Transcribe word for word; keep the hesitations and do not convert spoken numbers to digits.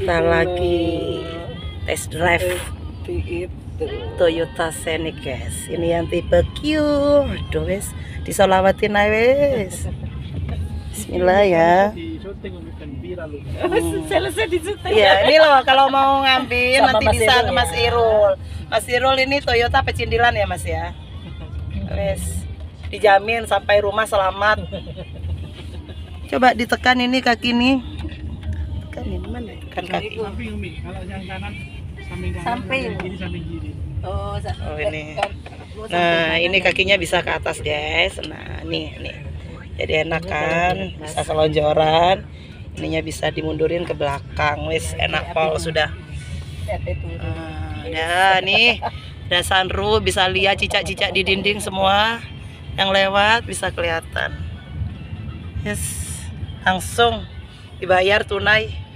Kita lagi test drive Toyota Scenic, guys. Ini yang tipe Q. Aduh, wes disolawatin aja wes. Bismillah ya. Selesai di syuting. Iya, ini loh kalau mau ngambil Sama nanti Mas bisa Irul ke ya. Mas Irul. Mas Irul ini Toyota pecindilan ya, Mas ya. Wes dijamin sampai rumah selamat. Coba ditekan ini kaki nih. Tekan ini mana? Tekan kaki. Samping Umi, kalau yang kanan samping kanan, Samping. yang kiri samping kiri. Oh, Oh, ini. Nah, ini kakinya bisa ke atas, guys. Nah, nih, nih. Jadi enak kan, bisa selonjoran. Ininya bisa dimundurin ke belakang. Wis enak pol sudah. Nah, ada nih. Ada sunroof, bisa lihat cicak-cicak di dinding semua. Yang lewat bisa kelihatan. Yes, langsung dibayar tunai.